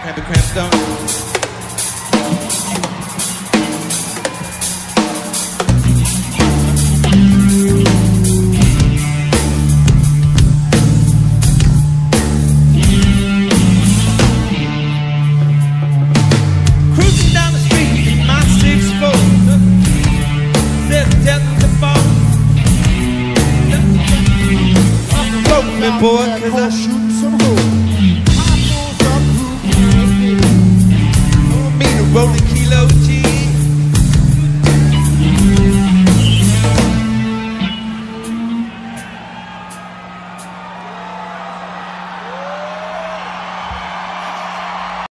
Having cramps, don't you? Cruising down the street in my 6'4", said telling the phone, up and floating me, boy, 'cause I shoot